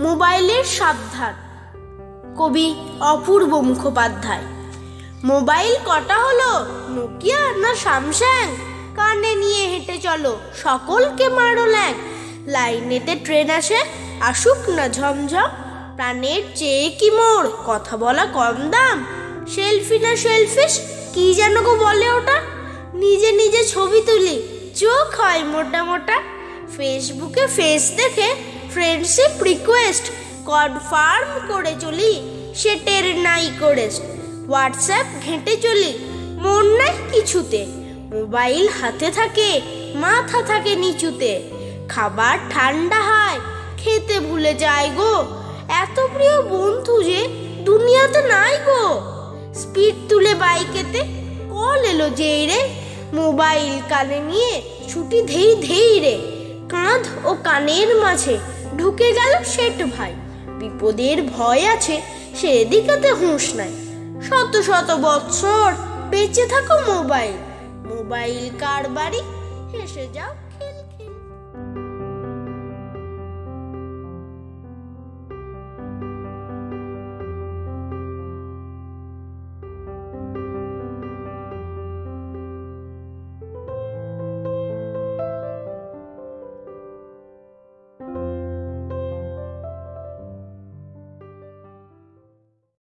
মোবাইলের সাবধান। কবি অপূর্ব মুখোপাধ্যায়। মোবাইল কটা হলো, নোকিয়া না স্যামসাং? কানে নিয়ে হেঁটে চলো, সকলকে মারো ল্যাং। লাইনেতে ট্রেন আসে, আসুক না ঝমঝম। প্রাণের চেয়ে কি মোর কথা বলা কম দাম? সেলফি না সেলফিশ, কি যেন গো বলে ওটা? নিজে নিজে ছবি তুলি, চোখ হয় মোটা মোটা। ফেসবুকে ফেস দেখে ফ্রেন্ডশিপ রিকোয়েস্ট কনফার্ম করে চলি, সেটের নাই করে। হোয়াটসঅ্যাপ ঘেঁটে চলি, মন নাই কিছুতে। মোবাইল হাতে থাকে, মাথা থাকে নিচুতে। খাবার ঠান্ডা হয়, খেতে ভুলে যায় গো। এত প্রিয় বন্ধু যে দুনিয়াতে নাই গো। স্পিড তুলে বাইকেতে কল এলো যেই রে, মোবাইল কানে নিয়ে ছুটি ধেই ধেই রে। কাঁধ ও কানের মাঝে ঢুকে গেল সেট ভাই। বিপদের ভয় আছে, সেদিকেতে হুঁশ নাই। শত শত বৎসর বেঁচে থাকো মোবাইল। মোবাইল কার বাড়ি, হেসে যাও।